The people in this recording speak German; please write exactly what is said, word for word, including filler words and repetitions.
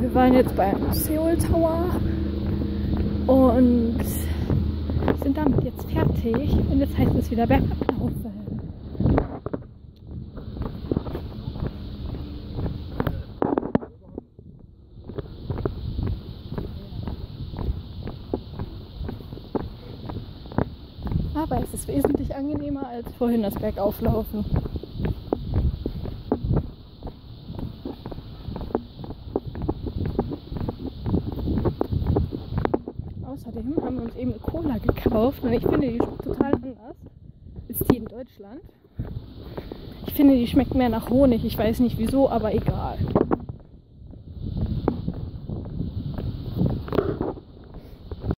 Wir waren jetzt beim Seoul Tower und sind damit jetzt fertig und jetzt heißt es wieder bergab laufen. Aber es ist wesentlich angenehmer als vorhin das Bergauflaufen. Außerdem haben wir uns eben eine Cola gekauft und ich finde, die schmeckt total anders als die in Deutschland. Ich finde, die schmeckt mehr nach Honig. Ich weiß nicht wieso, aber egal.